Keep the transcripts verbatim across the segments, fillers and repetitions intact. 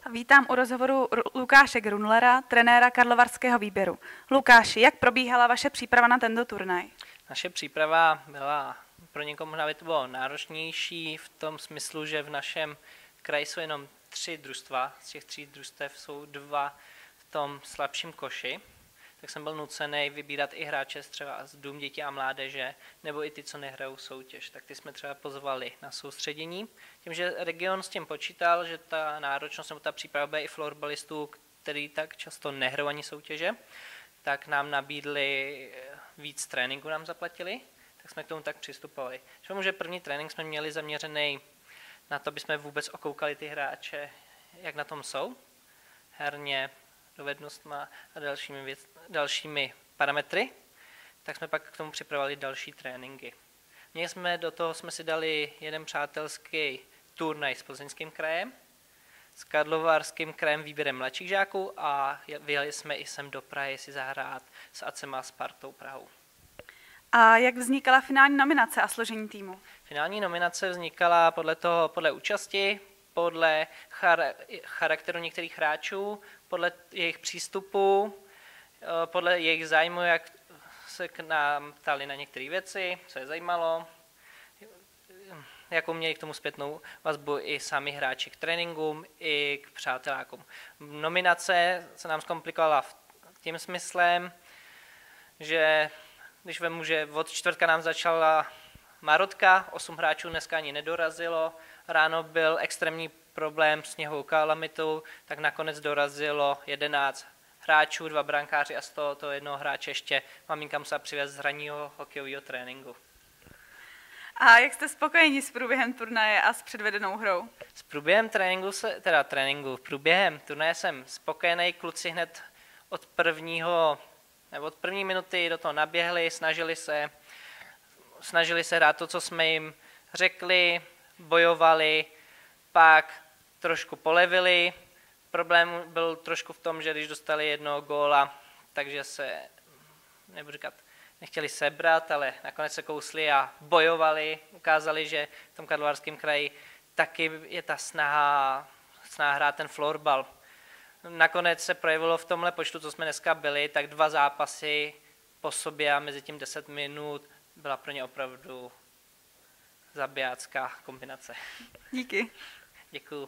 Vítám u rozhovoru Lukáše Grunlera, trenéra karlovarského výběru. Lukáši, jak probíhala vaše příprava na tento turnaj? Naše příprava byla pro někoho možná by to bylo náročnější v tom smyslu, že v našem kraji jsou jenom tři družstva. Z těch tří družstev jsou dva v tom slabším koši. Tak jsem byl nucený vybírat i hráče třeba z Dům dětí a mládeže, nebo i ty, co nehrajou soutěž. Tak ty jsme třeba pozvali na soustředění. Tím, že region s tím počítal, že ta náročnost nebo ta příprava bude i florbalistů, který tak často nehrajou ani soutěže, tak nám nabídli víc tréninku, nám zaplatili, tak jsme k tomu tak přistupovali. Že že první trénink jsme měli zaměřený na to, aby jsme vůbec okoukali ty hráče, jak na tom jsou, herně, dovednostma a dalšími, věc, dalšími parametry, tak jsme pak k tomu připravovali další tréninky. Měli jsme, do toho jsme si dali jeden přátelský turnaj s Plzeňským krajem, s Karlovarským krajem výběrem mladších žáků a vyjeli jsme i sem do Prahy si zahrát s Acema a Spartou Prahu. A jak vznikala finální nominace a složení týmu? Finální nominace vznikala podle toho, podle účasti, podle char- charakteru některých hráčů, podle jejich přístupu, podle jejich zájmu, jak se k nám ptali na některé věci, co je zajímalo, jakou měli k tomu zpětnou vazbu i sami hráči k tréninkům, i k přátelákům. Nominace se nám zkomplikovala tím smyslem, že když vemu, že od čtvrtka nám začala marotka, osm hráčů dneska ani nedorazilo, ráno byl extrémní problém s sněhovou kalamitou, tak nakonec dorazilo jedenáct hráčů, dva brankáři a z toho, toho jednoho hráče ještě maminka musela přivést z hraního hokejového tréninku. A jak jste spokojeni s průběhem turnaje a s předvedenou hrou? S průběhem tréninku, se, teda tréninku, průběhem turnaje jsem spokojený, kluci hned od prvního, nebo od první minuty do toho naběhli, snažili se, snažili se hrát to, co jsme jim řekli, bojovali, pak trošku polevili. Problém byl trošku v tom, že když dostali jednoho góla, takže se, nebudu říkat, nechtěli sebrat, ale nakonec se kousli a bojovali. Ukázali, že v tom Karlovarském kraji taky je ta snaha, snaha hrát ten florbal. Nakonec se projevilo v tomhle počtu, co jsme dneska byli, tak dva zápasy po sobě a mezi tím deset minut byla pro ně opravdu zabijácká kombinace. Díky. Děkuju.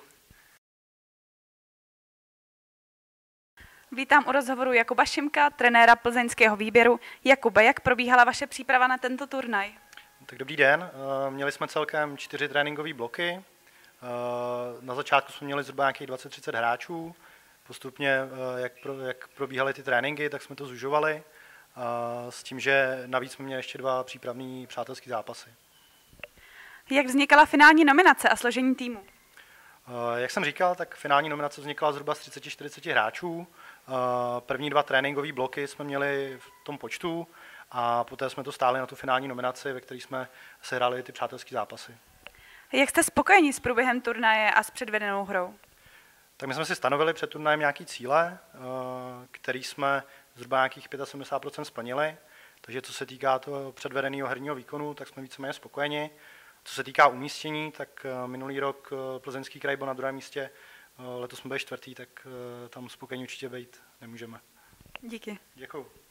Vítám u rozhovoru Jakuba Šimka, trenéra plzeňského výběru. Jakube, jak probíhala vaše příprava na tento turnaj? Tak dobrý den, měli jsme celkem čtyři tréninkové bloky. Na začátku jsme měli zhruba nějakých dvacet třicet hráčů. Postupně, jak, pro, jak probíhaly ty tréninky, tak jsme to zužovali. S tím, že navíc jsme měli ještě dva přípravné přátelské zápasy. Jak vznikala finální nominace a složení týmu? Jak jsem říkal, tak finální nominace vznikla zhruba z třicet čtyřicet hráčů. První dva tréninkové bloky jsme měli v tom počtu a poté jsme to stáli na tu finální nominaci, ve které jsme sehráli ty přátelské zápasy. Jak jste spokojeni s průběhem turnaje a s předvedenou hrou? Tak my jsme si stanovili před turnajem nějaký cíle, který jsme zhruba nějakých sedmdesát pět procent splnili. Takže co se týká toho předvedeného herního výkonu, tak jsme víceméně spokojeni. Co se týká umístění, tak minulý rok Plzeňský kraj byl na druhém místě, letos jsme byli čtvrtý, tak tam spokojení určitě být nemůžeme. Díky. Děkuju.